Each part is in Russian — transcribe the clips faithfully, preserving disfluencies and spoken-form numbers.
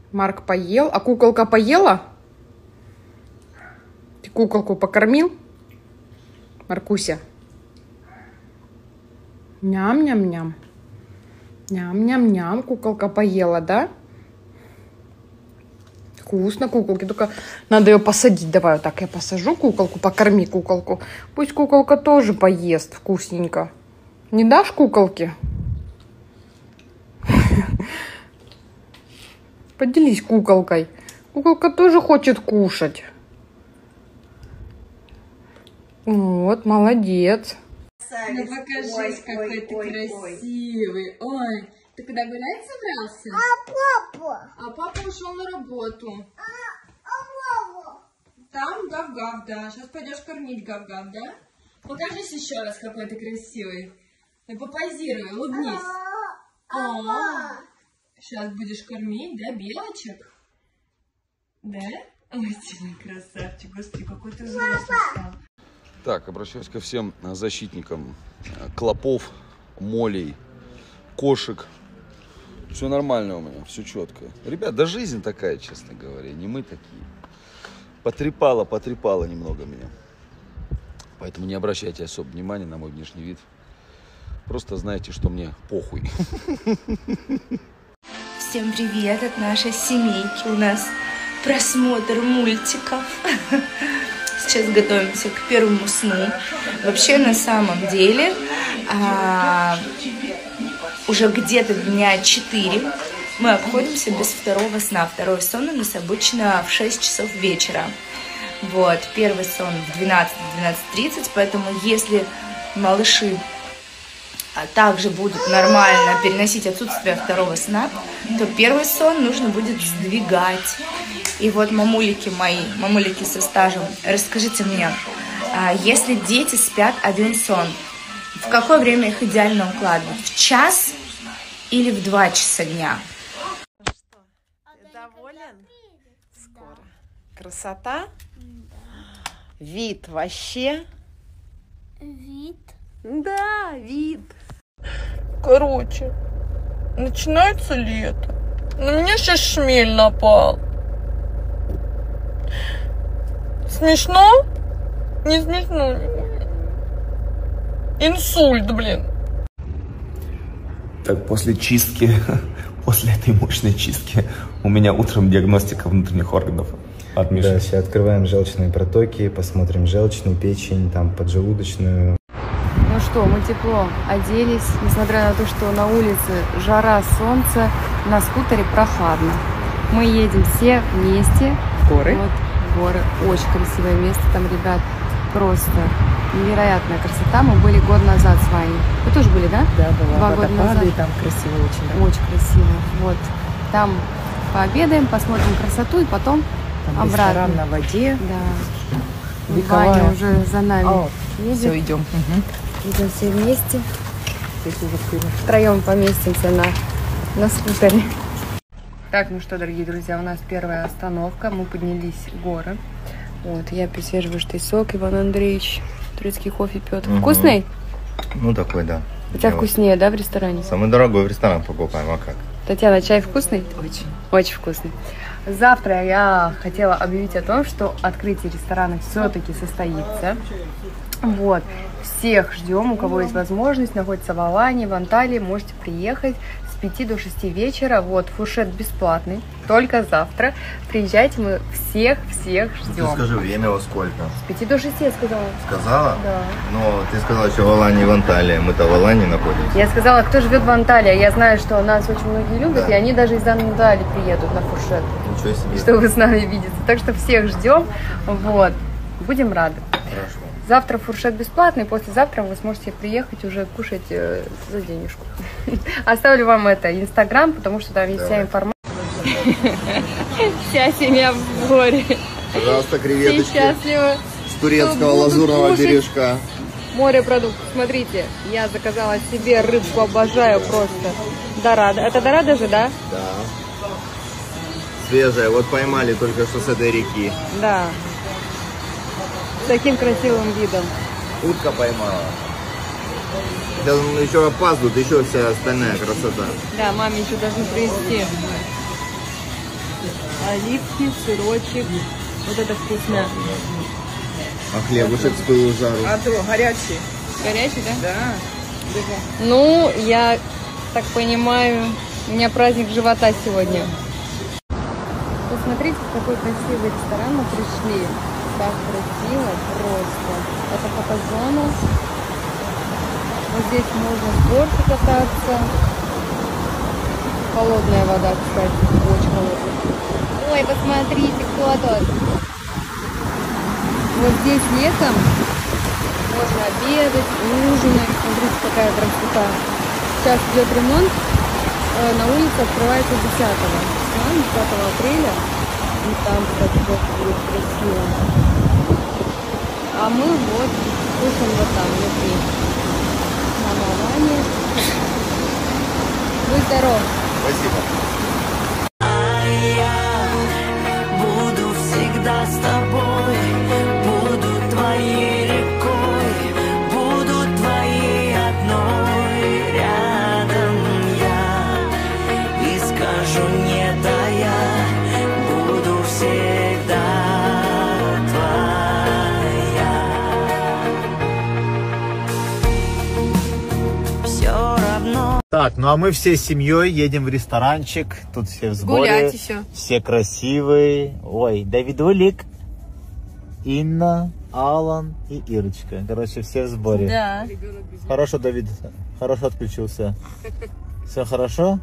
Марк поел. А куколка поела? Ты куколку покормил? Маркуся? Ням-ням-ням. Ням-ням-ням. Куколка поела, да? Вкусно куколки. Только надо ее посадить. Давай вот так я посажу куколку. Покорми куколку. Пусть куколка тоже поест вкусненько. Не дашь куколке? Поделись куколкой. Куколка тоже хочет кушать. Вот, молодец. Ну покажись, какой ты красивый. Ой, ты куда гулять собрался? А папа? А папа ушел на работу. А, а мама? Там гав-гав, да. Сейчас пойдешь кормить гав-гав, да? Покажись еще раз, какой ты красивый. И попозируй, улыбнись. О, сейчас будешь кормить, да, белочек? Да? Ой, ты мой красавчик, господи, какой ты взрослый стал. Так, обращаюсь ко всем защитникам клопов, молей, кошек. Все нормально у меня, все четко. Ребят, да жизнь такая, честно говоря, не мы такие. Потрепало, потрепало немного меня. Поэтому не обращайте особо внимания на мой внешний вид. Просто знайте, что мне похуй. Всем привет от нашей семейки. У нас просмотр мультиков. Сейчас готовимся к первому сну. Вообще, на самом деле, а, уже где-то дня четыре мы обходимся без второго сна. Второй сон у нас обычно в шесть часов вечера. Вот, первый сон в двенадцать-двенадцать тридцать, поэтому если малыши также будут нормально переносить отсутствие второго сна, то первый сон нужно будет сдвигать. И вот, мамулики мои, мамулики со стажем, расскажите мне, если дети спят один сон, в какое время их идеально укладывать? В час или в два часа дня? Ну что, ты доволен? Скоро. Красота? Вид вообще? Вид? Да, вид. Короче, начинается лето. На меня сейчас шмель напал. Смешно? Не смешно. Инсульт, блин. Так, после чистки, после этой мощной чистки, у меня утром диагностика внутренних органов от Миши. Да, сейчас открываем желчные протоки, посмотрим желчную, печень, там поджелудочную. Ну что, мы тепло оделись, несмотря на то, что на улице жара, солнце, на скутере прохладно. Мы едем все вместе. В горы? Вот, в горы. Очень красивое место там, ребят. Просто невероятная красота. Мы были год назад с вами. Вы тоже были, да? Да, была. Два года назад. И там красиво очень. Да? Очень красиво. Вот. Там пообедаем, посмотрим красоту и потом там обратно. Ресторан на воде. Да. Вековая. Ваня уже за нами О, едет. Все, идем. Угу. Идем все вместе. Втроем поместимся на, на скутере. Так, ну что, дорогие друзья, у нас первая остановка. Мы поднялись в горы. Вот, я пью свежевыжатый сок, Иван Андреевич. Турецкий кофе пьет. Угу. Вкусный? Ну, такой, да. У тебя вкуснее, да, в ресторане? Самый дорогой в ресторан покупаем, а как? Татьяна, чай вкусный? Очень. Очень вкусный. Завтра я хотела объявить о том, что открытие ресторана все-таки состоится. Вот. Всех ждем, у кого есть возможность, находится в Алании, в Анталии, можете приехать с пяти до шести вечера. Вот, фуршет бесплатный, только завтра. Приезжайте, мы всех-всех ждем. Ты скажи, время во сколько? С пяти до шести, я сказала. Сказала? Да. Но ты сказала, что в Алании, в Анталии. Мы-то в Алании находимся. Я сказала, кто живет в Анталии. Я знаю, что нас очень многие любят, да. И они даже из Анталии приедут на фуршет. Ничего себе. Чтобы с нами видеться. Так что всех ждем. Вот. Будем рады. Хорошо. Завтра фуршет бесплатный, послезавтра вы сможете приехать уже кушать э, за денежку. Оставлю вам это инстаграм, потому что там есть вся информация. Вся семья в горе. Пожалуйста, креветочки. Все счастливы. С турецкого лазурного бережка. Морепродукты. Смотрите, я заказала себе рыбку, обожаю просто. Дорадо. Это дорадо же, да? Да. Свежая. Вот поймали только что с этой реки. Да. С таким красивым видом. Утка поймала. Сейчас еще опаздывают, еще вся остальная красота. Да, маме еще должны привезти. Оливки, сырочек. Вот это вкусно. А хлебушек с пылу жару. А то горячий. Горячий, да? Да. Ну, я так понимаю, у меня праздник живота сегодня. Посмотрите, в какой красивый ресторан мы пришли. Так красиво, просто. Это фотозона. Вот здесь можно в горке кататься. Холодная вода, кстати, очень холодная. Ой, посмотрите, кто тут. Вот здесь летом можно обедать, ужинать. Смотрите, какая красота. Сейчас идет ремонт. На улице открывается десятого. десятого апреля. И там, кстати, будет красиво. А мы вот кушаем вот там, внутри. На Малане. Будь здоров. Спасибо. Буду всегда с тобой, буду твоей рекой, буду твоей одной. Рядом я и скажу не тая, буду всегда твоя. Все равно. Так, ну а мы всей семьей едем в ресторанчик. Тут все в сборе. Гулять еще. Все красивые. Ой, Давидулик, Инна, Алан и Ирочка. Короче, все в сборе. Да. Хорошо, Давид. Хорошо отключился. Все хорошо?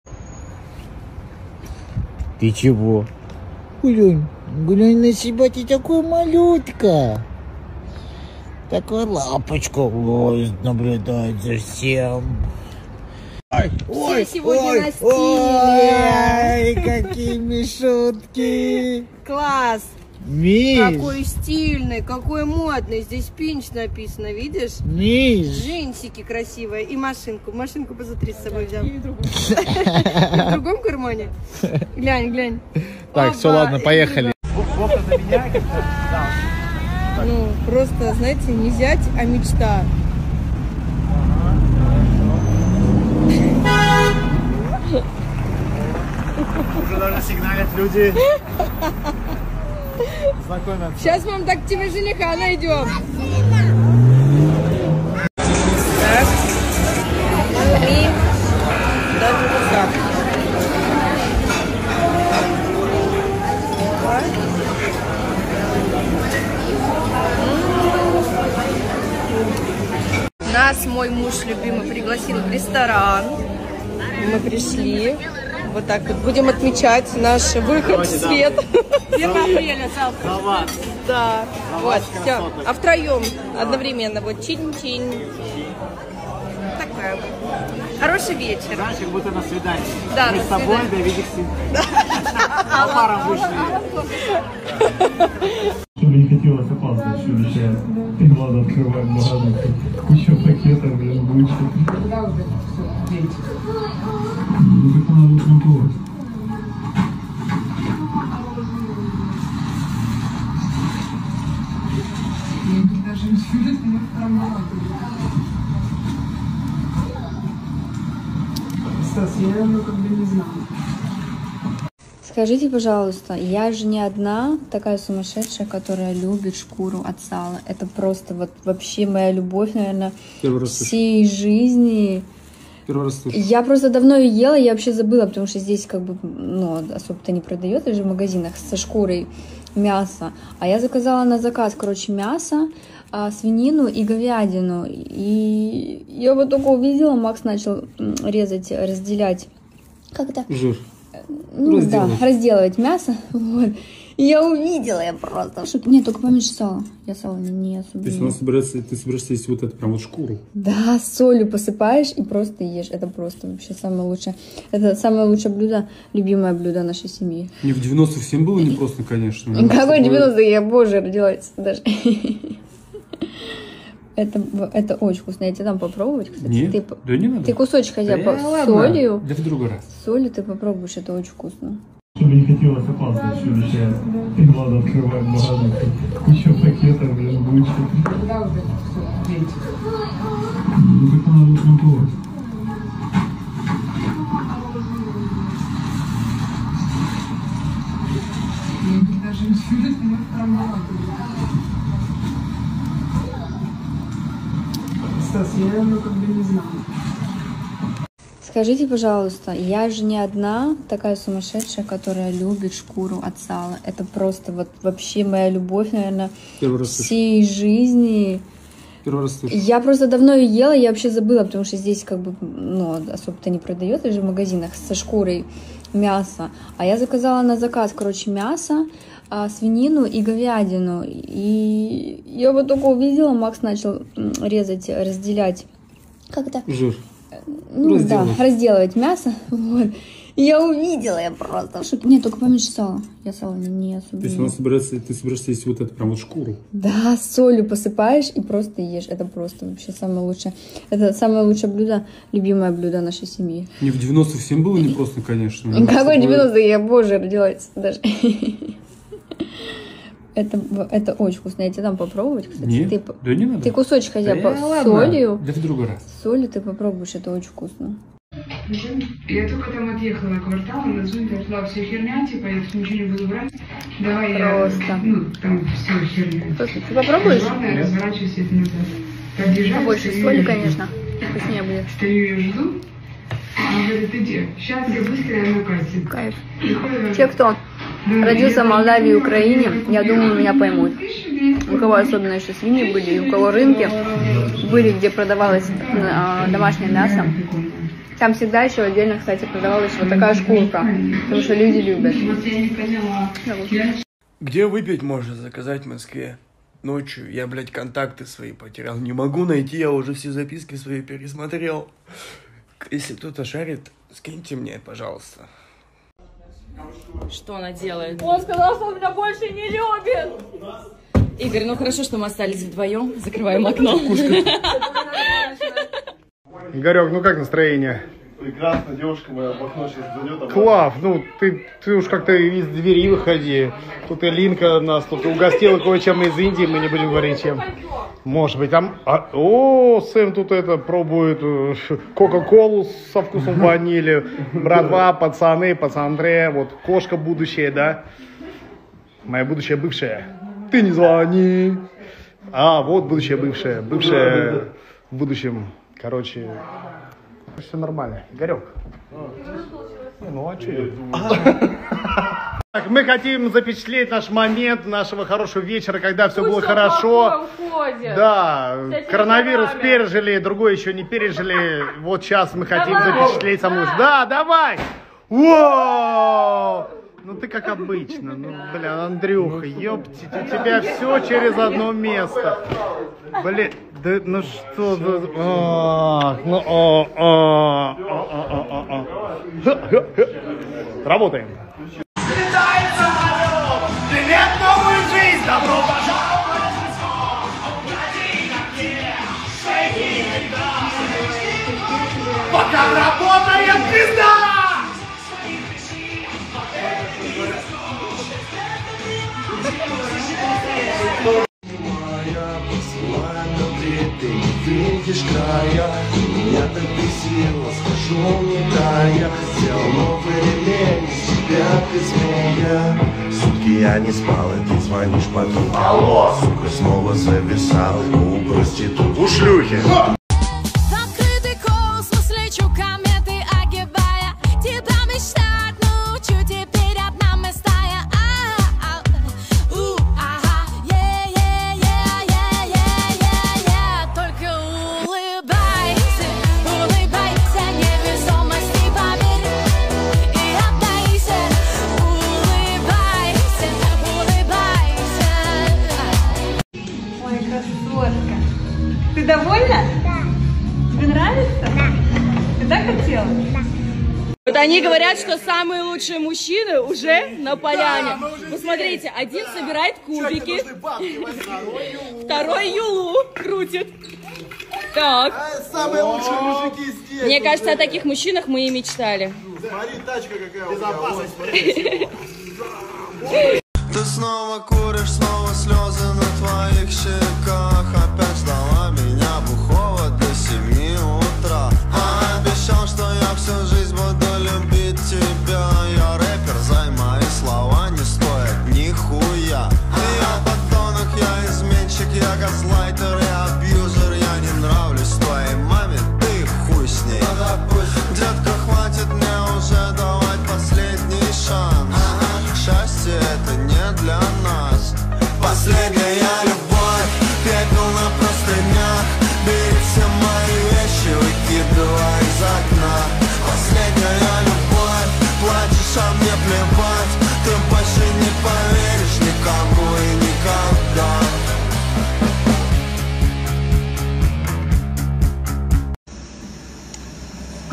Ты чего? Глянь, глянь на себя, ты такой малютка. Такая лапочка. Ой, наблюдает за всем. Ой, ой, сегодня ой, на стиле. ой, какие мишутки. Класс. Миш, Какой стильный, какой модный. Здесь пинч написано, видишь? Миш. Джинсики красивые. И машинку. Машинку посмотри, с собой взял. И в другом кармане? Глянь, глянь. Так, все, ладно, поехали. Ну, просто, знаете, не зять, а мечта. Уже даже сигналят люди. Знакомятся. Сейчас мы так тебе жениха найдем. Так. И даже вот так. Нас мой муж любимый пригласил в ресторан. Мы пришли. Вот так вот будем отмечать наш выход в свет. первого апреля завтра. Да. Вот, все. А втроем одновременно. Вот чин-чин. Такая вот. Хороший вечер. Знаешь, как будто на свидании. Да, мы на с тобой, свидание. Давидик, по парам вышли. Чтобы не хотелось опаздывать, что вещает. И ладно, открываем багажник. Куча пакетов, блин, буча. Ну так надо утром пробовать. Стас, я ну, как бы не знаю. Скажите, пожалуйста, я же не одна такая сумасшедшая, которая любит шкуру от сала. Это просто вот вообще моя любовь, наверное, всей жизни. Первый раз слышу. Я просто давно ее ела, я вообще забыла, потому что здесь как бы, ну, особо-то не продает, даже в магазинах со шкурой мясо. А я заказала на заказ, короче, мясо, свинину и говядину. И я вот только увидела, Макс начал резать, разделять. Как это? Жир. Ну разделывать. Да, разделывать мясо. Вот. И я увидела, я просто... Чтобы... Нет, только поменьше сала. Я сало не, не особо. То есть она собирается, ты собираешься есть вот эту прям вот шкуру? Да, солью посыпаешь и просто ешь. Это просто вообще самое лучшее. Это самое лучшее блюдо, любимое блюдо нашей семьи. Не в девяностых всем было непросто, конечно. Какой девяностые? Я, боже, родилась даже. Это, это очень вкусно. Я тебе дам попробовать, кстати. Нет, ты, да не надо. Ты кусочек хотя бы Да с ладно. солью. Да в другой раз. С солью ты попробуешь, это очень вкусно. Чтобы не хотелось опаздывать, что вещает. И ладно, открываем багажник. Куча пакетов, блин, буча. Ну так надо утром пробовать. Стас, я ну как бы не знаю. Скажите, пожалуйста, я же не одна такая сумасшедшая, которая любит шкуру от сала. Это просто вот вообще моя любовь, наверное, всей жизни. Первый раз слышу. Я просто давно ее ела, я вообще забыла, потому что здесь как бы, ну, особо-то не продается же в магазинах со шкурой мясо. А я заказала на заказ, короче, мясо, свинину и говядину. И я вот только увидела, Макс начал резать, разделять. Как это? Жир. Ну разделывать. Да, разделывать мясо. Вот. И я увидела, я просто... Нет, только поменьше сала. Я сало не, не особо. То есть она собирается, ты собираешься есть вот это, прям вот шкуру? Да, солью посыпаешь и просто ешь. Это просто вообще самое лучшее. Это самое лучшее блюдо, любимое блюдо нашей семьи. Не в девяностых всем было непросто, конечно. Какой девяностые? Я, боже, родилась даже. Это, это очень вкусно. Я тебе дам попробовать, кстати. Нет, ты, да не надо. Ты кусочек хотя бы да с солью. Да в другой раз. С солью ты попробуешь, это очень вкусно. Я только там отъехала на квартал, на Zoom, там была вся херня, типа, я тут ничего не буду брать. Давай Просто. я, ну, там все херня. Просто. Ты попробуешь? Главное, разворачиваюсь это назад. Подъезжаю, Побольше стою, соли, конечно. Вкуснее будет. Стою ее жду. Она говорит, иди, сейчас я быстро на кассе. Кайф. Те, кто родился в Молдавии и Украине, я думаю, меня поймут. У кого особенно еще свиньи были, и у кого рынки были, где продавалось домашнее мясо. Там всегда еще отдельно, кстати, продавалась вот такая шкурка, потому что люди любят. Где выпить можно заказать в Москве? Ночью я, блядь, контакты свои потерял. Не могу найти, я уже все записки свои пересмотрел. Если кто-то шарит, скиньте мне, пожалуйста. Что она делает? Он сказал, что он меня больше не любит. Игорь, ну хорошо, что мы остались вдвоем. Закрываем окно. Игорек, ну как настроение? Прекрасно, девушка моя в окно сейчас зайдет. Клав, ну ты, ты уж как-то из двери выходи. Тут и Линка нас тут угостила кое-чем из Индии, мы не будем говорить чем. Может быть там... А, о, Сэм тут это пробует кока-колу со вкусом ванили. Братва, пацаны, пацандре, вот кошка будущая, да? Моя будущая бывшая. Ты не звони. А, вот будущая бывшая. Бывшая в будущем. Короче, все нормально. Игорек. Ну, а что? Так, мы хотим запечатлеть наш момент нашего хорошего вечера, когда все было хорошо. Да, коронавирус пережили, другой еще не пережили. Вот сейчас мы хотим запечатлеть саму. Да, давай! Воу! Ну ты как обычно, ну, блин, Андрюха, ёпти, у тебя все через одно место. Блин, да ну что, да, а, ну, а, а, а, а, а. Работаем. Слетает самолет, привет, новую жизнь, добро пожаловать в Москву. Угади, где, шейки, пока работает пизда! Моя посылаю внутри, ты не видишь края. Меня так бесило, скажу не тая. Хотел новый ремень, из тебя ты змея. Сутки я не спал, и ты звонишь потом. Алло, сука, снова зависал у проститут, у шлюхи. Открытый космос, лечу кометы огибая. Тебя мечтать научу, теперь одна мы стая. Ты довольна? Да. Тебе нравится? Да. Ты так хотела? Да. Вот они говорят, что самые лучшие мужчины уже на поляне. Да, посмотрите, один собирает кубики, второй юлу крутит. Так. Самые лучшие мужики здесь. Мне кажется, о таких мужчинах мы и мечтали. Смотри, тачка какая. Безопасность. Ты снова куришь, снова слезы на твоих щеках. Опять ждала меня бухого до семи утра. А обещал, что я всю жизнь буду любить тебя. Я рэпер, зай мои слова не стоят нихуя.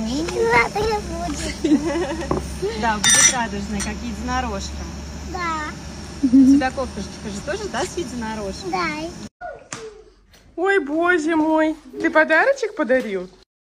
Да, будет радужная, как единорожка. Да. У тебя кофточка же тоже, да, с единорожкой? Да. Ой, боже мой, ты подарочек подарил?